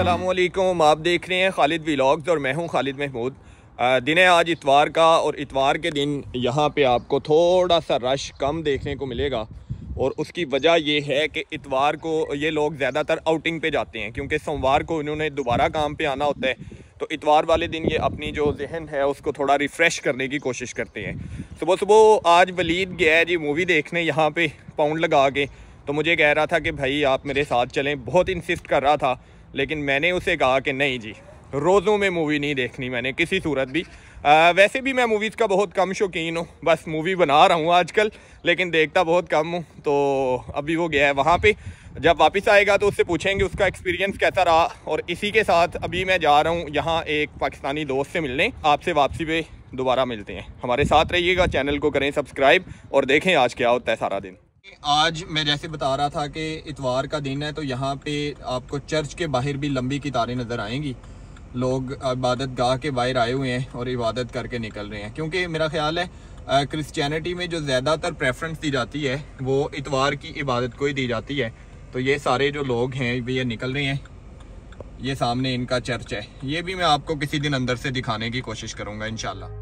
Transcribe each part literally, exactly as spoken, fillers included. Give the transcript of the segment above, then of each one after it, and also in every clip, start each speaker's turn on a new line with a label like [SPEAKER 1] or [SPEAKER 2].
[SPEAKER 1] अस्सलामुअलैकुम, आप देख रहे हैं खालिद व्लॉग्स और मैं हूं खालिद महमूद। दिन है आज इतवार का और इतवार के दिन यहां पे आपको थोड़ा सा रश कम देखने को मिलेगा और उसकी वजह ये है कि इतवार को ये लोग ज़्यादातर आउटिंग पे जाते हैं क्योंकि सोमवार को इन्होंने दोबारा काम पे आना होता है। तो इतवार वाले दिन ये अपनी जो जहन है उसको थोड़ा रिफ़्रेश करने की कोशिश करते हैं। सुबह सुबह आज वलीद गया है जी मूवी देखने यहाँ पे पाउंड लगा के, तो मुझे कह रहा था कि भाई आप मेरे साथ चलें, बहुत इंसिस्ट कर रहा था, लेकिन मैंने उसे कहा कि नहीं जी, रोज़ों में मूवी नहीं देखनी मैंने किसी सूरत भी। आ, वैसे भी मैं मूवीज़ का बहुत कम शौकीन हूँ, बस मूवी बना रहा हूँ आजकल, लेकिन देखता बहुत कम हूँ। तो अभी वो गया है वहाँ पे, जब वापस आएगा तो उससे पूछेंगे उसका एक्सपीरियंस कैसा रहा। और इसी के साथ अभी मैं जा रहा हूँ यहाँ एक पाकिस्तानी दोस्त से मिलने। आपसे वापसी पे दोबारा मिलते हैं, हमारे साथ रहिएगा, चैनल को करें सब्सक्राइब और देखें आज क्या होता है सारा दिन। आज मैं जैसे बता रहा था कि इतवार का दिन है, तो यहाँ पे आपको चर्च के बाहर भी लंबी कतारें नज़र आएंगी। लोग इबादत गाह के बाहर आए हुए हैं और इबादत करके निकल रहे हैं, क्योंकि मेरा ख्याल है क्रिश्चियनिटी में जो ज़्यादातर प्रेफरेंस दी जाती है वो इतवार की इबादत को ही दी जाती है। तो ये सारे जो लोग हैं ये निकल रहे हैं। ये सामने इनका चर्च है, ये भी मैं आपको किसी दिन अंदर से दिखाने की कोशिश करूँगा इंशाल्लाह।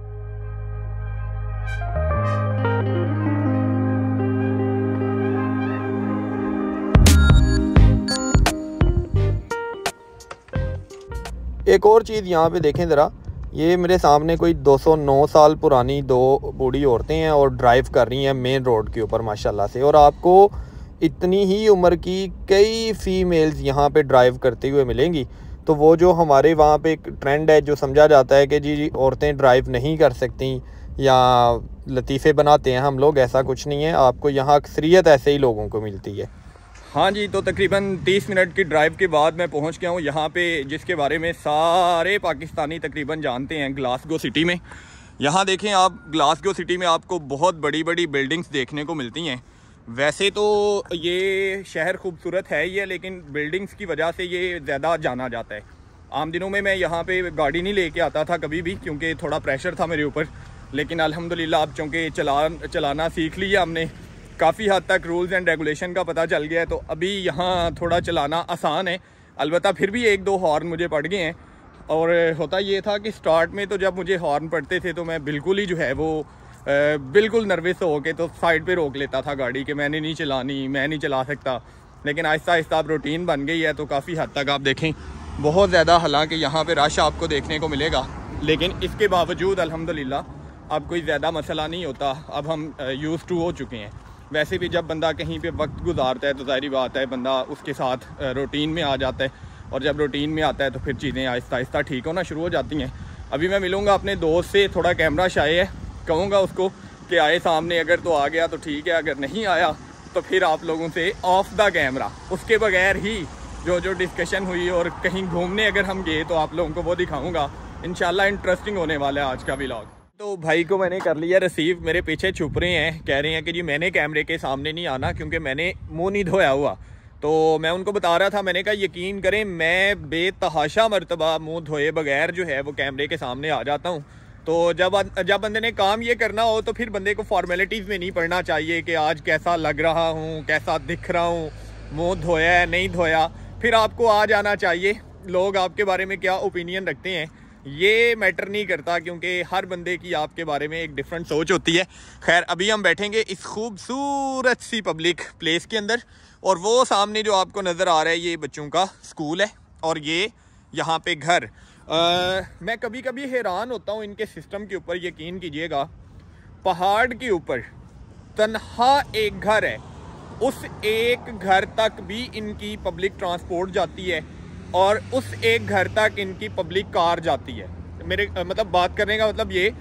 [SPEAKER 1] एक और चीज़ यहाँ पे देखें ज़रा, ये मेरे सामने कोई दो सौ नौ साल पुरानी दो बूढ़ी औरतें हैं और ड्राइव कर रही हैं मेन रोड के ऊपर माशाल्लाह से। और आपको इतनी ही उम्र की कई फीमेल्स यहाँ पे ड्राइव करते हुए मिलेंगी। तो वो जो हमारे वहाँ पे एक ट्रेंड है जो समझा जाता है कि जी औरतें ड्राइव नहीं कर सकती या लतीफ़े बनाते हैं हम लोग, ऐसा कुछ नहीं है। आपको यहाँ अक्सरियत ऐसे ही लोगों को मिलती है। हाँ जी, तो तकरीबन तीस मिनट की ड्राइव के बाद मैं पहुंच गया हूँ यहाँ पे, जिसके बारे में सारे पाकिस्तानी तकरीबन जानते हैं, ग्लासगो सिटी में। यहाँ देखें आप, ग्लासगो सिटी में आपको बहुत बड़ी बड़ी बिल्डिंग्स देखने को मिलती हैं। वैसे तो ये शहर खूबसूरत है ही है, लेकिन बिल्डिंग्स की वजह से ये ज़्यादा जाना जाता है। आम दिनों में मैं यहाँ पे गाड़ी नहीं लेके आता था कभी भी, क्योंकि थोड़ा प्रेशर था मेरे ऊपर, लेकिन अल्हम्दुलिल्लाह अब चूँकि चला चलाना सीख लिया हमने, काफ़ी हद तक रूल्स एंड रेगुलेशन का पता चल गया है, तो अभी यहाँ थोड़ा चलाना आसान है। अलबत्ता फिर भी एक दो हॉर्न मुझे पड़ गए हैं। और होता ये था कि स्टार्ट में तो जब मुझे हॉर्न पड़ते थे तो मैं बिल्कुल ही जो है वो बिल्कुल नर्वस हो के तो साइड पे रोक लेता था गाड़ी कि मैंने नहीं चलानी, मैं नहीं चला सकता। लेकिन आहिस्ता आहिस्ता अब रूटीन बन गई है, तो काफ़ी हद तक आप देखें बहुत ज़्यादा, हालांकि यहाँ पे रश आपको देखने को मिलेगा, लेकिन इसके बावजूद अल्हम्दुलिल्लाह अब कोई ज़्यादा मसला नहीं होता। अब हम यूज़ टू हो चुके हैं। वैसे भी जब बंदा कहीं पे वक्त गुजारता है तो ज़ाहिर बात है बंदा उसके साथ रूटीन में आ जाता है, और जब रूटीन में आता है तो फिर चीज़ें आहिस्ता आहिस्ता ठीक होना शुरू हो जाती हैं। अभी मैं मिलूँगा अपने दोस्त से, थोड़ा कैमरा शाये है, कहूँगा उसको कि आए सामने, अगर तो आ गया तो ठीक है, अगर नहीं आया तो फिर आप लोगों से ऑफ द कैमरा, उसके बगैर ही जो जो डिस्कशन हुई और कहीं घूमने अगर हम गए तो आप लोगों को वो दिखाऊँगा। इंशाल्लाह इंटरेस्टिंग होने वाला है आज का व्लॉग। तो भाई को मैंने कर लिया रिसीव, मेरे पीछे छुप रहे हैं, कह रहे हैं कि जी मैंने कैमरे के सामने नहीं आना क्योंकि मैंने मुंह नहीं धोया हुआ। तो मैं उनको बता रहा था, मैंने कहा यकीन करें मैं बेतहाशा मरतबा मुंह धोए बगैर जो है वो कैमरे के सामने आ जाता हूँ। तो जब जब बंदे ने काम ये करना हो तो फिर बंदे को फॉर्मेलिटीज़ में नहीं पड़ना चाहिए कि आज कैसा लग रहा हूँ, कैसा दिख रहा हूँ, मुँह धोया है नहीं धोया। फिर आपको आ जाना चाहिए लोग आपके बारे में क्या ओपिनियन रखते हैं ये मैटर नहीं करता, क्योंकि हर बंदे की आपके बारे में एक डिफरेंट सोच होती है। खैर अभी हम बैठेंगे इस खूबसूरत सी पब्लिक प्लेस के अंदर, और वो सामने जो आपको नज़र आ रहा है ये बच्चों का स्कूल है, और ये यहाँ पे घर। आ, मैं कभी कभी हैरान होता हूँ इनके सिस्टम के ऊपर। यकीन कीजिएगा, पहाड़ के ऊपर तन्हा एक घर है, उस एक घर तक भी इनकी पब्लिक ट्रांसपोर्ट जाती है और उस एक घर तक इनकी पब्लिक कार जाती है। मेरे मतलब बात करने का मतलब ये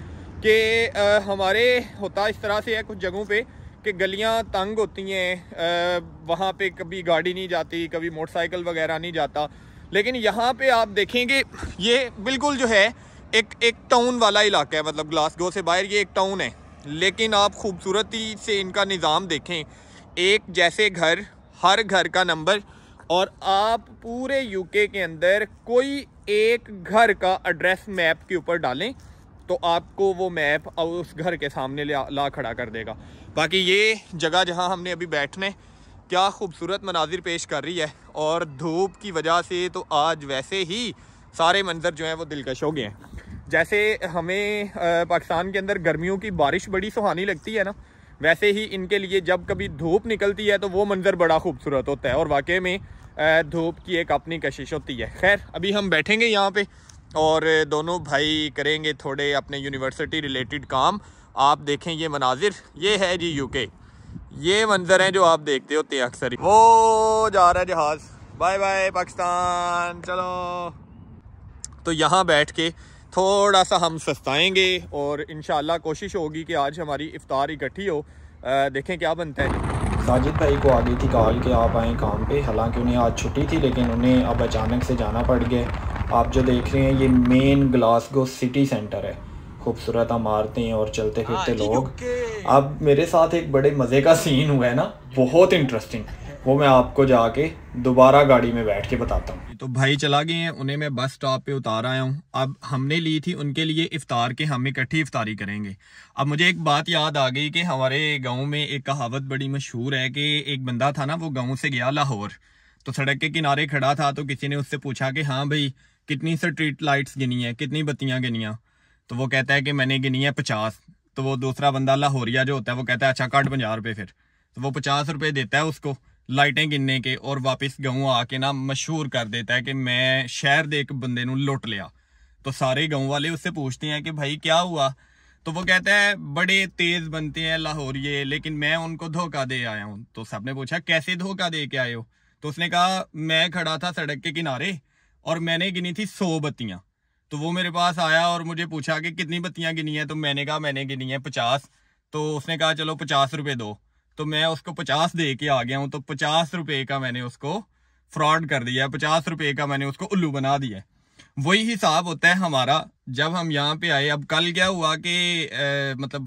[SPEAKER 1] कि हमारे होता इस तरह से है कुछ जगहों पे कि गलियां तंग होती हैं, वहाँ पे कभी गाड़ी नहीं जाती, कभी मोटरसाइकिल वगैरह नहीं जाता। लेकिन यहाँ पे आप देखेंगे ये बिल्कुल जो है एक एक टाउन वाला इलाका है, मतलब ग्लासगो से बाहर ये एक टाउन है, लेकिन आप खूबसूरती से इनका निज़ाम देखें। एक जैसे घर, हर घर का नंबर, और आप पूरे यूके के अंदर कोई एक घर का एड्रेस मैप के ऊपर डालें तो आपको वो मैप उस घर के सामने ला, ला खड़ा कर देगा। बाकी ये जगह जहां हमने अभी बैठने, क्या खूबसूरत मनाजिर पेश कर रही है। और धूप की वजह से तो आज वैसे ही सारे मंजर जो हैं वो दिलकश हो गए हैं। जैसे हमें पाकिस्तान के अंदर गर्मियों की बारिश बड़ी सुहानी लगती है ना, वैसे ही इनके लिए जब कभी धूप निकलती है तो वो मंजर बड़ा खूबसूरत होता है और वाकई में धूप की एक अपनी कशिश होती है। खैर अभी हम बैठेंगे यहाँ पे और दोनों भाई करेंगे थोड़े अपने यूनिवर्सिटी रिलेटेड काम। आप देखें ये मनाजिर, ये है जी यूके, ये मंजर हैं जो आप देखते होते हैं अक्सर। वो जा रहा है जहाज़, बाय बाय पाकिस्तान, चलो। तो यहाँ बैठ के थोड़ा सा हम सस्ताएंगे और इंशाल्लाह कोशिश होगी कि आज हमारी इफ्तार इकट्ठी हो। आ, देखें क्या बनता है।
[SPEAKER 2] साजिद भाई को आ गई थी कॉल के आप आएँ काम पे, हालांकि उन्हें आज छुट्टी थी लेकिन उन्हें अब अचानक से जाना पड़ गया। आप जो देख रहे हैं ये मेन ग्लासगो सिटी सेंटर है, खूबसूरत इमारतें और चलते फिरते लोग। अब मेरे साथ एक बड़े मज़े का सीन हुआ है ना, बहुत इंटरेस्टिंग, वो मैं आपको जाके दोबारा गाड़ी में बैठ के बताता हूँ।
[SPEAKER 1] तो भाई चला गए हैं, उन्हें मैं बस स्टॉप पे उतार आया हूँ। अब हमने ली थी उनके लिए इफ्तार के, हम इकट्ठी इफ्तारी करेंगे। अब मुझे एक बात याद आ गई कि हमारे गांव में एक कहावत बड़ी मशहूर है कि एक बंदा था ना, वो गांव से गया लाहौर, तो सड़क के किनारे खड़ा था, तो किसी ने उससे पूछा कि हाँ भाई कितनी स्ट्रीट लाइट्स गिनी है, कितनी बत्तियाँ गिनी हैं? तो वो कहता है कि मैंने गिनी है पचास। तो वो दूसरा बंदा लाहौरिया जो होता है वो कहता है अच्छा काट पंजाह रुपये। फिर तो वो पचास रुपये देता है उसको लाइटें गिनने के और वापस गाँव आके ना मशहूर कर देता है कि मैं शहर दे एक बंदे नूं लुट लिया। तो सारे गाँव वाले उससे पूछते हैं कि भाई क्या हुआ? तो वो कहता है बड़े तेज बनते हैं लाहौरिये, लेकिन मैं उनको धोखा दे आया हूँ। तो सबने पूछा कैसे धोखा दे के आए हो? तो उसने कहा मैं खड़ा था सड़क के किनारे और मैंने गिनी थी सौ बत्तियां। तो वो मेरे पास आया और मुझे पूछा कि कितनी बत्तियां गिनी है? तो मैंने कहा मैंने गिनी है पचास। तो उसने कहा चलो पचास रुपए दो। तो मैं उसको पचास दे के आ गया हूँ। तो पचास रुपए का मैंने उसको फ्रॉड कर दिया, पचास रुपए का मैंने उसको उल्लू बना दिया। वही हिसाब होता है हमारा जब हम यहाँ पे आए। अब कल क्या हुआ कि मतलब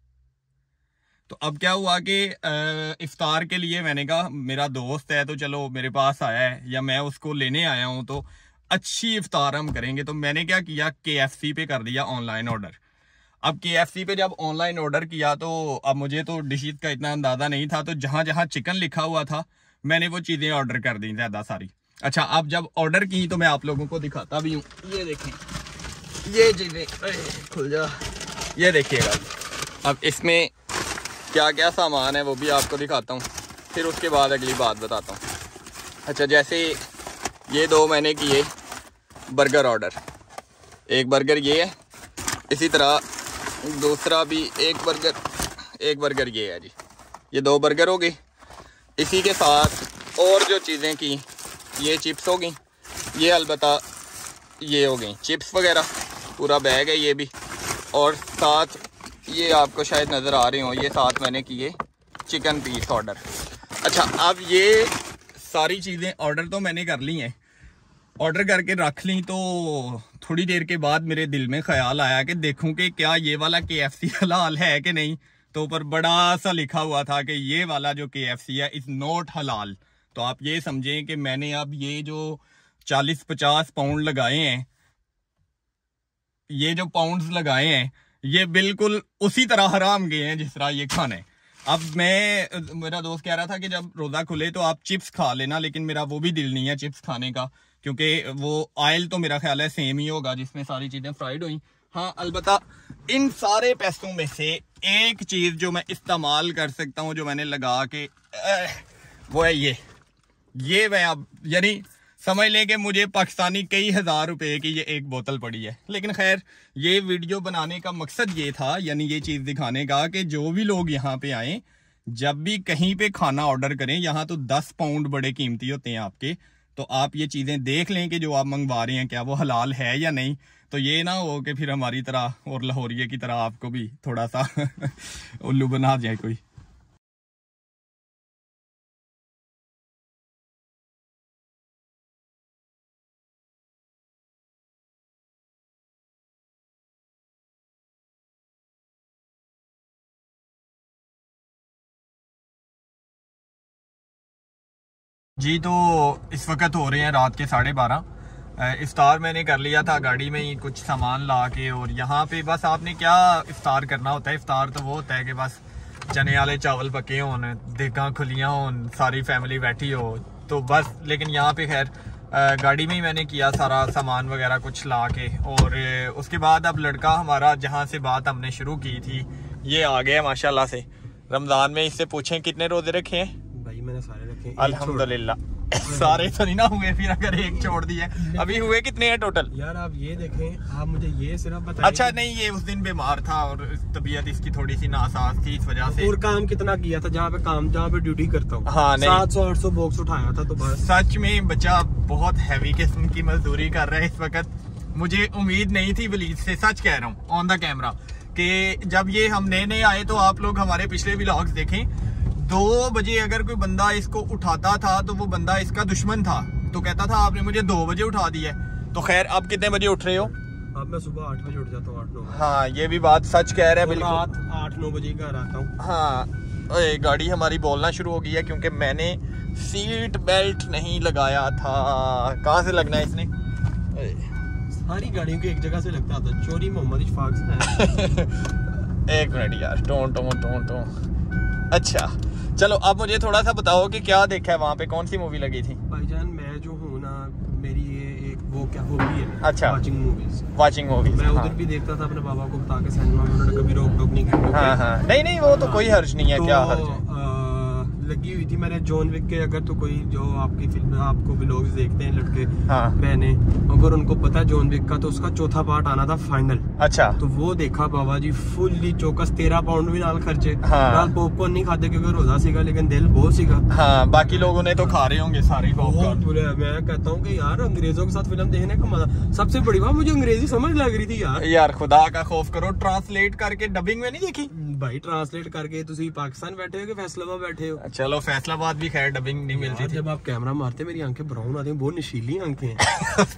[SPEAKER 1] तो अब क्या हुआ कि इफ्तार के लिए मैंने कहा मेरा दोस्त है तो चलो मेरे पास आया है या मैं उसको लेने आया हूँ तो अच्छी इफ्तार हम करेंगे। तो मैंने क्या किया, के एफ सी पे कर दिया ऑनलाइन ऑर्डर। अब के एफ सी पे जब ऑनलाइन ऑर्डर किया तो अब मुझे तो डिशेज का इतना अंदाजा नहीं था, तो जहां जहां चिकन लिखा हुआ था मैंने वो चीजें ऑर्डर कर दी ज्यादा सारी। अच्छा अब जब ऑर्डर की तो मैं आप लोगों को दिखाता भी हूँ। ये देखें ये चीजें, खुल जा, ये देखिएगा। अब इसमें क्या क्या सामान है वो भी आपको दिखाता हूँ, फिर उसके बाद अगली बात बताता हूँ। अच्छा जैसे ये दो मैंने किए बर्गर ऑर्डर, एक बर्गर ये है, इसी तरह दूसरा भी एक बर्गर, एक बर्गर ये है जी। ये दो बर्गर हो गए। इसी के साथ और जो चीज़ें की, ये चिप्स हो गई, ये अलबत्ता ये हो गई चिप्स वगैरह, पूरा बैग है ये भी। और साथ ये आपको शायद नज़र आ रहे हो, ये साथ मैंने किए चिकन पीस ऑर्डर। अच्छा अब ये सारी चीज़ें ऑर्डर तो मैंने कर ली हैं, ऑर्डर करके रख ली। तो थोड़ी देर के बाद मेरे दिल में ख्याल आया कि देखूं कि क्या ये वाला के एफ सी हलाल है कि नहीं। तो ऊपर बड़ा सा लिखा हुआ था कि ये वाला जो के एफ सी है इज़ नॉट हलाल। तो आप ये समझें कि मैंने अब ये जो चालीस पचास पाउंड लगाए हैं, ये जो पाउंड्स लगाए हैं ये बिल्कुल उसी तरह हराम गए हैं जिस तरह ये खाने। अब मैं, मेरा दोस्त कह रहा था कि जब रोज़ा खुले तो आप चिप्स खा लेना, लेकिन मेरा वो भी दिल नहीं है चिप्स खाने का, क्योंकि वो ऑयल तो मेरा ख्याल है सेम ही होगा जिसमें सारी चीज़ें फ्राइड हुई। हाँ अलबत्ता इन सारे पैसों में से एक चीज़ जो मैं इस्तेमाल कर सकता हूँ, जो मैंने लगा के, वो है ये ये मैं अब यानी समझ लें कि मुझे पाकिस्तानी कई हज़ार रुपए की ये एक बोतल पड़ी है। लेकिन खैर ये वीडियो बनाने का मकसद ये था, यानी ये चीज़ दिखाने का कि जो भी लोग यहाँ पे आए, जब भी कहीं पे खाना ऑर्डर करें, यहाँ तो दस पाउंड बड़े कीमती होते हैं आपके, तो आप ये चीज़ें देख लें कि जो आप मंगवा रहे हैं क्या वो हलाल है या नहीं। तो ये ना हो कि फिर हमारी तरह और लाहौरिये की तरह आपको भी थोड़ा सा उल्लू बना जाए कोई। जी तो इस वक्त हो रहे हैं रात के साढ़े बारह। इफ्तार मैंने कर लिया था गाड़ी में ही कुछ सामान ला के, और यहाँ पे बस आपने क्या इफ्तार करना होता है, इफ्तार तो वो होता है कि बस चने वाले चावल पके हों, देगा खुलियाँ हों, सारी फैमिली बैठी हो, तो बस, लेकिन यहाँ पे खैर गाड़ी में ही मैंने किया सारा सामान वगैरह कुछ ला के। और उसके बाद अब लड़का हमारा जहाँ से बात हमने शुरू की थी ये आ गया माशाल्लाह से रमज़ान में। इससे पूछें कितने रोजे रखे हैं?
[SPEAKER 2] भाई मैंने सारे रखे हैं
[SPEAKER 1] अल्हम्दुलिल्लाह। सारे तो नहीं ना हुए, फिर अगर एक छोड़ दिए। अभी हुए कितने हैं टोटल?
[SPEAKER 2] यार आप ये देखें, आप मुझे ये सिर्फ बताइए।
[SPEAKER 1] अच्छा नहीं, ये उस दिन बीमार था और तबीयत इसकी थोड़ी सी नासाज थी, इस वजह से।
[SPEAKER 2] और काम कितना किया था जहाँ पे काम जहाँ पे ड्यूटी करता हूँ?
[SPEAKER 1] हाँ नहीं,
[SPEAKER 2] सात सौ आठ सौ बॉक्स उठाया था। तो बस
[SPEAKER 1] सच में बच्चा बहुत हैवी किस्म की मजदूरी कर रहा है इस वक्त। मुझे उम्मीद नहीं थी वलीद से, सच कह रहा हूँ ऑन द कैमरा, कि जब ये हम नए नए आए तो आप लोग हमारे पिछले व्लॉग्स देखें, दो बजे अगर कोई बंदा इसको उठाता था तो वो बंदा इसका दुश्मन था, तो कहता था आपने मुझे दो बजे उठा दिया। तो खैर अब कितने बजे उठ रहे हो?
[SPEAKER 2] अब मैं सुबह आठ बजे उठ जाता हूँ, आठ नौ।
[SPEAKER 1] हाँ ये भी बात सच कह रहे हैं, बिल्कुल
[SPEAKER 2] रात आठ नौ बजे घर आता हूँ।
[SPEAKER 1] हाँ ओए, गाड़ी हमारी बोलना शुरू हो गई है क्योंकि मैंने सीट बेल्ट नहीं लगाया था। कहाँ से लगना है इसने?
[SPEAKER 2] सारी गाड़ियों की एक जगह से लगता था, चोरी मोहम्मद इशफाक से।
[SPEAKER 1] एक मिनट यार, टों टों टों टों। अच्छा चलो अब मुझे थोड़ा सा बताओ कि क्या देखा है वहाँ पे, कौन सी मूवी लगी थी?
[SPEAKER 2] भाईजान मैं जो हूँ ना, मेरी ये एक वो क्या हॉबी है।
[SPEAKER 1] अच्छा,
[SPEAKER 2] वाचिंग मूवीज।
[SPEAKER 1] वाचिंग मूवीज
[SPEAKER 2] मैं उधर भी देखता था अपने बाबा को बता के सिनेमा में, उन्होंने कभी रोक टोक नहीं की।
[SPEAKER 1] हाँ हाँ नहीं नहीं वो तो कोई हर्ज नहीं है। क्या हर्ज है?
[SPEAKER 2] लगी हुई थी मैंने जॉन विक के, अगर तो कोई जो आपकी फिल्म आपको व्लॉग्स देखते हैं लड़के
[SPEAKER 1] हाँ।
[SPEAKER 2] बहने, अगर उनको पता है जॉन विक का, तो उसका चौथा पार्ट आना था फाइनल।
[SPEAKER 1] अच्छा
[SPEAKER 2] तो वो देखा बाबा जी, फुल्ली चौकस, तेरह पाउंड भी नाल खर्चे।
[SPEAKER 1] हाँ।
[SPEAKER 2] नाल पॉपकॉर्न नहीं खाते क्योंकि रोजा सीगा, लेकिन दिल बहुत सीगा।
[SPEAKER 1] हाँ बाकी लोगों ने तो खा रहे होंगे सारी पॉपकॉर्न।
[SPEAKER 2] मैं कहता हूँ कि यार अंग्रेजों के साथ फिल्म देखने का मजा। सबसे बड़ी बात मुझे अंग्रेजी समझ लग रही थी यार।
[SPEAKER 1] यार खुदा का खौफ करो, ट्रांसलेट करके डबिंग में नहीं देखी
[SPEAKER 2] भाई? ट्रांसलेट करके तुसी पाकिस्तान बैठे हो कि फैसलाबाद बैठे हो?
[SPEAKER 1] चलो फैसलाबाद भी खैर डबिंग नहीं मिलती थी।
[SPEAKER 2] जब आप कैमरा मारते मेरी आंखें ब्राउन आती हैं, बहुत नशीली आंखें हैं।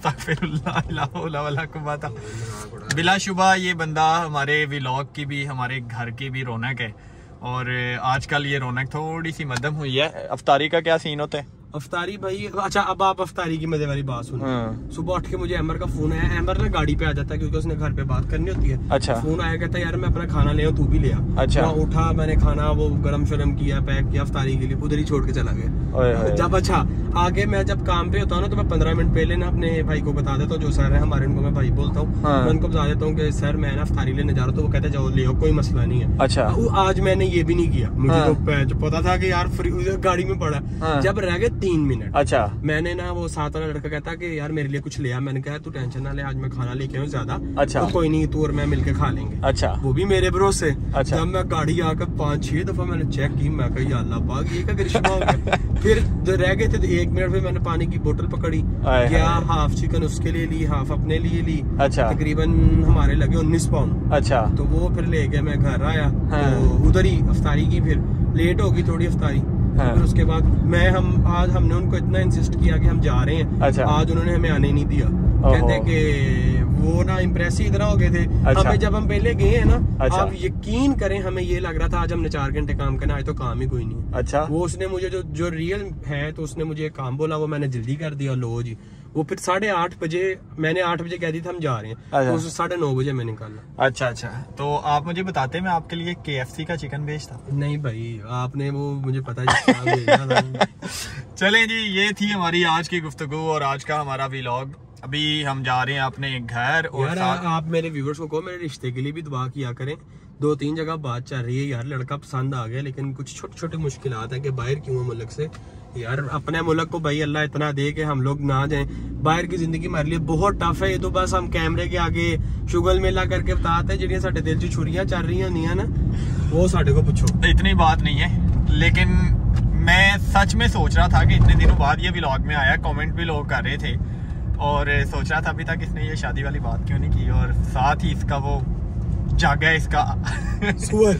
[SPEAKER 2] बिलाशुबा ये बंदा हमारे व्लॉग की भी, हमारे घर की भी रौनक है। और आजकल ये रौनक थोड़ी सी मध्यम हुई है। अफ्तारी का क्या सीन होता है? अफ्तारी भाई, अच्छा अब आप अफ्तारी की मजे वाली बात सुनो। हाँ। सुबह उठ के मुझे अमर का फोन आया। अमर ना गाड़ी पे आ जाता है क्योंकि उसने घर पे बात करनी होती है। अच्छा। फोन आया, कहता यार मैं अपना खाना ले आऊं, तू भी ले आ। अच्छा। तो उठा, मैंने खाना वो गरम शरम किया, पैक किया अफ्तारी के लिए, उधर ही छोड़ के चला गया। जब अच्छा आगे मैं जब काम पे होता हूँ ना, तो मैं पंद्रह मिनट पहले ना अपने भाई को बता देता हूँ, जो सर है हमारे, उनको मैं भाई बोलता हूँ। हाँ। मैं उनको बता देता हूँ कि सर मैं ना अफ्तारी लेने जा रहा हूँ, तो वो कहते जाओ ले आओ, कोई मसला नहीं है। अच्छा। आज मैंने ये भी नहीं किया, मुझे तो पता था कि यार गाड़ी में पड़ा। जब रह गए तीन मिनट, अच्छा मैंने ना वो साथ वाला लड़का कहता कि यार मेरे लिए कुछ ले आ। मैंने कहा तू टेंशन ना ले, आज मैं खाना लेके आऊँ ज्यादा। अच्छा। तो कोई नहीं, तू और मैं मिलके खा लेंगे। अच्छा। वो भी मेरे भरोसे। अच्छा। जब मैं गाड़ी आकर पाँच छह दफा मैंने चेक की, मैं कही अल्लाह पाक ये क्या करिश्मा हो गया। फिर रह गए थे तो एक मिनट में मैंने पानी की बोतल पकड़ी, गया हाफ चिकन उसके लिए ली, हाफ अपने लिए ली। अच्छा। तकरीबन हमारे लगे उन्नीस पाउंड। अच्छा। तो वो फिर ले गया, मैं घर आया। हाँ। तो उधर ही अफ्तारी की, फिर लेट होगी थोड़ी अफ्तारी। हाँ। फिर उसके बाद मैं हम आज हमने उनको इतना इंसिस्ट किया कि हम जा रहे हैं। अच्छा। आज उन्होंने हमें आने नहीं दिया, कहते कि वो ना इम्प्रेस ही इतना हो गए थे। अच्छा। हमें जब हम पहले गए हैं ना, अच्छा। आप यकीन करें हमें ये लग रहा था आज हमने चार घंटे काम करना, आज तो काम ही कोई नहीं है। अच्छा। वो उसने मुझे जो जो रियल है, तो उसने मुझे काम बोला, वो मैंने जल्दी कर दिया। लो जी, वो फिर साढ़े आठ बजे, मैंने आठ बजे कह दी था हम जा रहे हैं। अच्छा। तो साढ़े नौ बजे मैं निकाला। अच्छा अच्छा। तो आप मुझे बताते, मैं आपके लिए के एफ सी का चिकन भेजता। नहीं भाई, आपने वो मुझे पता है। चलें जी, ये थी हमारी आज की गुफ्तगू और आज का हमारा व्लॉग। अभी हम जा रहे हैं अपने घर। और यार आप मेरे व्यूवर्स को कहो मेरे रिश्ते के लिए भी दुआ किया करें। दो तीन जगह बात चल रही है यार, लड़का पसंद आ गया, लेकिन कुछ छोटे छोटे मुश्किलात है कि बाहर क्यों मुल्क से। यार अपने मुल्क को भाई अल्लाह इतना दे के हम लोग ना जाएं। बाहर की जिंदगी हमारे लिए बहुत टफ है। ये तो बस हम कैमरे के आगे शुगल मेला करके बताते हैं, जिहड़ियां साडे दिल च छुरियां चल रही होंदियां ना, वो साडे को पूछो। इतनी बात नहीं है, लेकिन मैं सच में सोच रहा था कि इतने दिनों बाद ये व्लॉग में आया। कमेंट भी लोग कर रहे थे और सोच रहा था अभी तक इसने ये शादी वाली बात क्यों नहीं की, और साथ ही इसका वो जाग है इसका सुअर।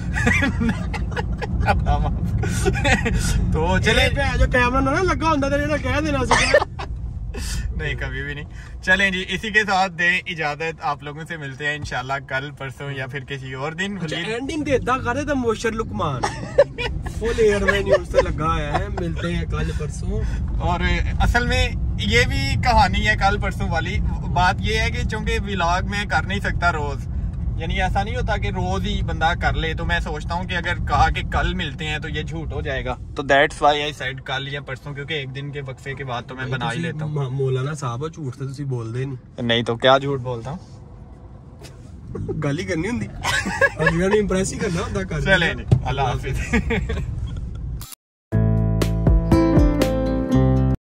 [SPEAKER 2] तो चले जो कैमरा ना लगा होता था कह देना नहीं, कभी भी नहीं। चलें जी, इसी के साथ दें इजाजत, आप लोगों से मिलते हैं इंशाल्लाह कल परसों या फिर किसी और दिन। अच्छा, एंडिंग देता करे तो मोशर लुकमान फुल एयर में न्यूज़ से लगा है। मिलते हैं कल परसों। और असल में ये भी कहानी है कल परसों वाली। बात ये है कि चूंकि व्लॉग में कर नहीं सकता रोज,
[SPEAKER 1] यानी ऐसा नहीं होता कि रोज ही बंदा कर ले, तो मैं सोचता हूँ कि अगर कहा कि कल मिलते हैं तो ये झूठ हो जाएगा, तो दैट्स व्हाई आई सेड कल या परसों, क्योंकि एक दिन के वक्फे के बाद तो मैं बना ही लेता हूँ।
[SPEAKER 3] मौलाना साहब झूठ तो तुसी बोलदे नहीं।
[SPEAKER 1] नहीं तो क्या झूठ बोलता हूँ,
[SPEAKER 3] गल ही करनी होंदी, अगले ने इंप्रेस ही करना होंदा।
[SPEAKER 1] चले नहीं, अल्लाह हाफिज।